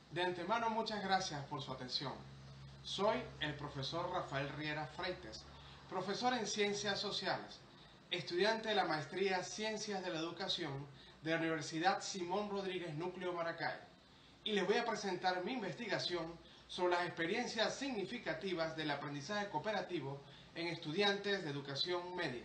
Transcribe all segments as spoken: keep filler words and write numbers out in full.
De antemano, muchas gracias por su atención. Soy el profesor Rafael Riera Freites, profesor en Ciencias Sociales, estudiante de la maestría Ciencias de la Educación de la Universidad Simón Rodríguez Núcleo Maracay, y les voy a presentar mi investigación sobre las experiencias significativas del aprendizaje cooperativo en estudiantes de educación media.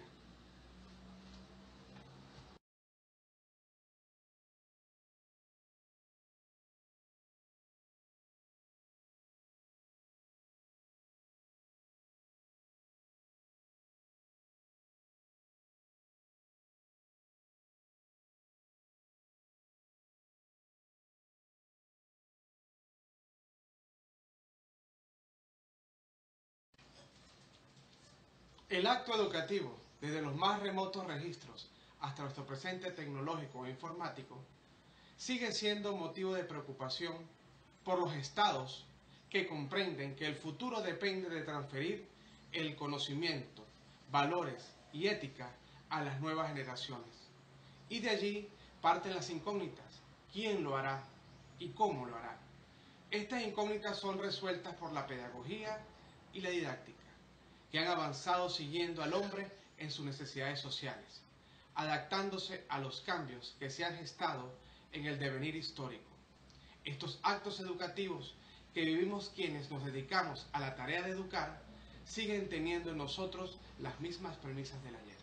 El acto educativo, desde los más remotos registros hasta nuestro presente tecnológico e informático, sigue siendo motivo de preocupación por los estados que comprenden que el futuro depende de transferir el conocimiento, valores y ética a las nuevas generaciones. Y de allí parten las incógnitas: ¿quién lo hará y cómo lo hará? Estas incógnitas son resueltas por la pedagogía y la didáctica, que han avanzado siguiendo al hombre en sus necesidades sociales, adaptándose a los cambios que se han gestado en el devenir histórico. Estos actos educativos que vivimos quienes nos dedicamos a la tarea de educar siguen teniendo en nosotros las mismas premisas del ayer.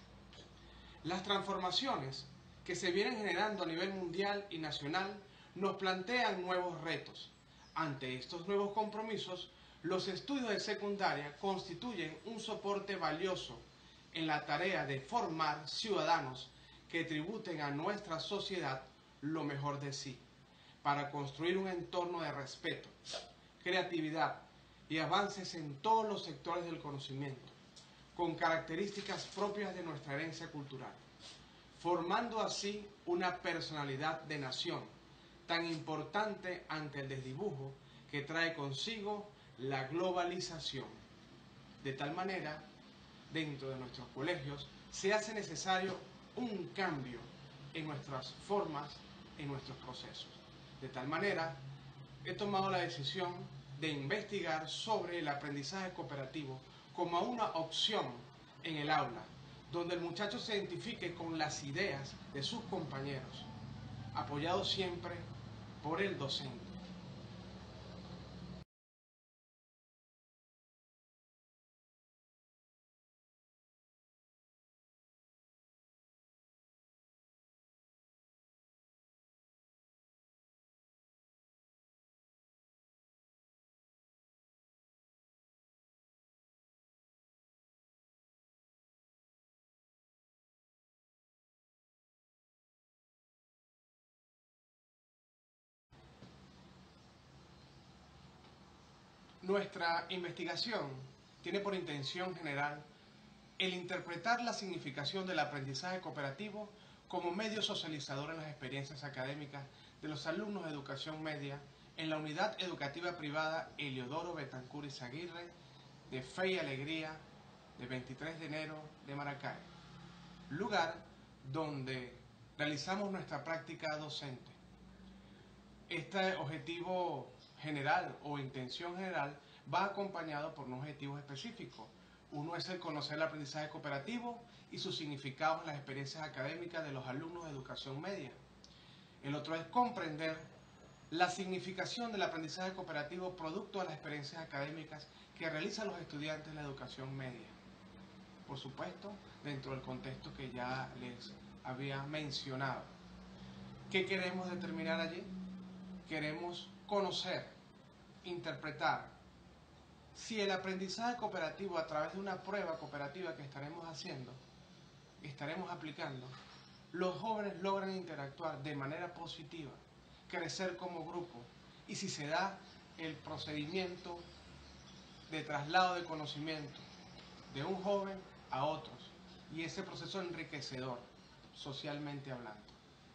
Las transformaciones que se vienen generando a nivel mundial y nacional nos plantean nuevos retos. Ante estos nuevos compromisos, los estudios de secundaria constituyen un soporte valioso en la tarea de formar ciudadanos que tributen a nuestra sociedad lo mejor de sí, para construir un entorno de respeto, creatividad y avances en todos los sectores del conocimiento, con características propias de nuestra herencia cultural, formando así una personalidad de nación tan importante ante el desdibujo que trae consigo la globalización. De tal manera, dentro de nuestros colegios se hace necesario un cambio en nuestras formas, en nuestros procesos. De tal manera, he tomado la decisión de investigar sobre el aprendizaje cooperativo como una opción en el aula, donde el muchacho se identifique con las ideas de sus compañeros, apoyado siempre por el docente. Nuestra investigación tiene por intención general el interpretar la significación del aprendizaje cooperativo como medio socializador en las experiencias académicas de los alumnos de educación media en la unidad educativa privada Heliodoro Betancur Izaguirre de Fe y Alegría de veintitrés de enero de Maracay, lugar donde realizamos nuestra práctica docente. Este objetivo general o intención general va acompañado por un objetivo específico. Uno es el conocer el aprendizaje cooperativo y sus significados en las experiencias académicas de los alumnos de educación media. El otro es comprender la significación del aprendizaje cooperativo producto de las experiencias académicas que realizan los estudiantes de la educación media. Por supuesto, dentro del contexto que ya les había mencionado. ¿Qué queremos determinar allí? Queremos conocer, interpretar si el aprendizaje cooperativo a través de una prueba cooperativa que estaremos haciendo, estaremos aplicando, los jóvenes logran interactuar de manera positiva, crecer como grupo, y si se da el procedimiento de traslado de conocimiento de un joven a otros, y ese proceso enriquecedor, socialmente hablando.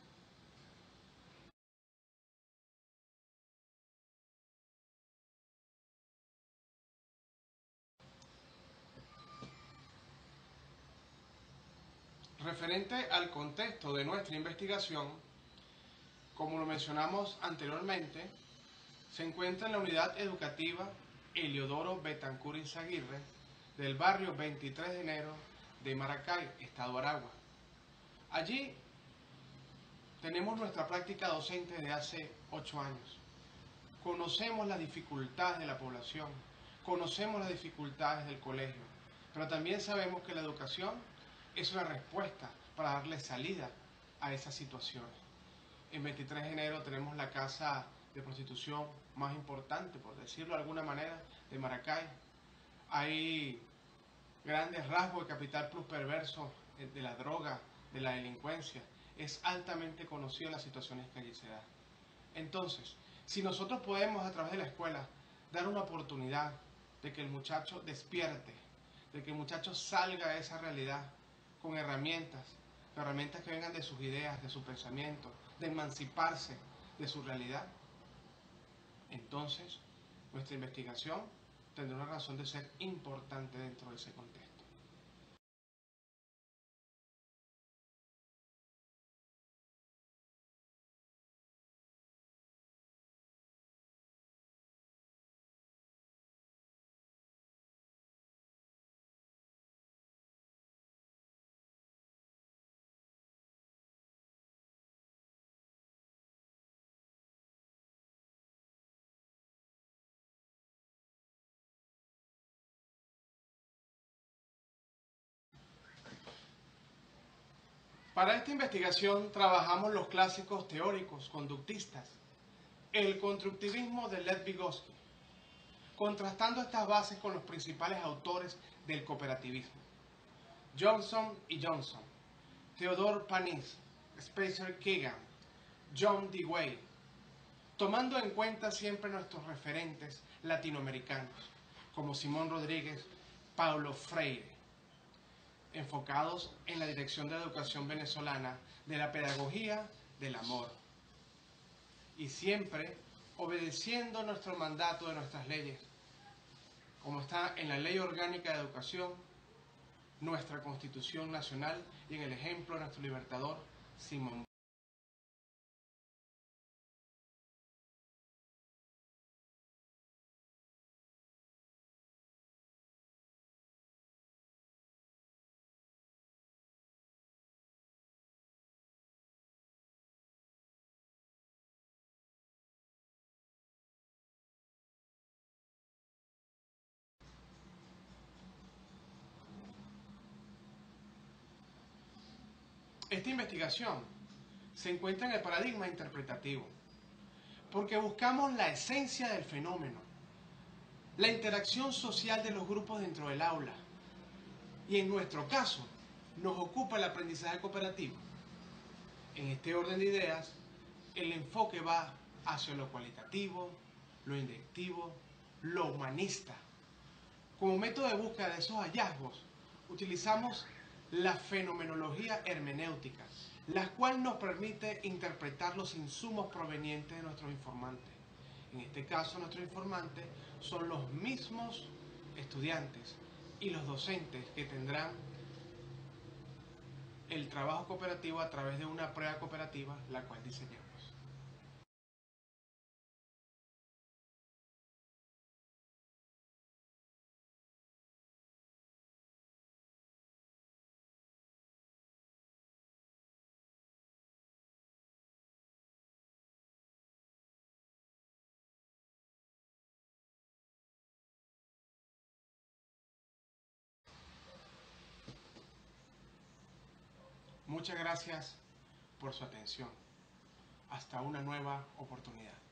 Referente al contexto de nuestra investigación, como lo mencionamos anteriormente, se encuentra en la unidad educativa Heliodoro Betancur Izaguirre del barrio veintitrés de enero de Maracay, Estado Aragua. Allí tenemos nuestra práctica docente de hace ocho años. Conocemos las dificultades de la población, conocemos las dificultades del colegio, pero también sabemos que la educación es una respuesta para darle salida a esas situaciones. En veintitrés de enero tenemos la casa de prostitución más importante, por decirlo de alguna manera, de Maracay. Hay grandes rasgos de capital plus perverso de la droga, de la delincuencia. Es altamente conocida las situaciones que allí se dan. Entonces, si nosotros podemos a través de la escuela dar una oportunidad de que el muchacho despierte, de que el muchacho salga de esa realidad con herramientas, herramientas que vengan de sus ideas, de su pensamiento, de emanciparse de su realidad, entonces nuestra investigación tendrá una razón de ser importante dentro de ese contexto. Para esta investigación trabajamos los clásicos teóricos conductistas, el constructivismo de Lev Vygotsky, contrastando estas bases con los principales autores del cooperativismo: Johnson y Johnson, Theodore Panizzi, Spencer Keegan, John Dewey, tomando en cuenta siempre nuestros referentes latinoamericanos, como Simón Rodríguez, Paulo Freire, enfocados en la dirección de la educación venezolana, de la pedagogía del amor, y siempre obedeciendo nuestro mandato de nuestras leyes, como está en la Ley Orgánica de Educación, nuestra Constitución Nacional y en el ejemplo de nuestro libertador Simón. Esta investigación se encuentra en el paradigma interpretativo, porque buscamos la esencia del fenómeno, la interacción social de los grupos dentro del aula, y en nuestro caso nos ocupa el aprendizaje cooperativo. En este orden de ideas, el enfoque va hacia lo cualitativo, lo inductivo, lo humanista. Como método de búsqueda de esos hallazgos, utilizamos la fenomenología hermenéutica, la cual nos permite interpretar los insumos provenientes de nuestros informantes. En este caso, nuestros informantes son los mismos estudiantes y los docentes que tendrán el trabajo cooperativo a través de una prueba cooperativa, la cual diseñamos. Muchas gracias por su atención. Hasta una nueva oportunidad.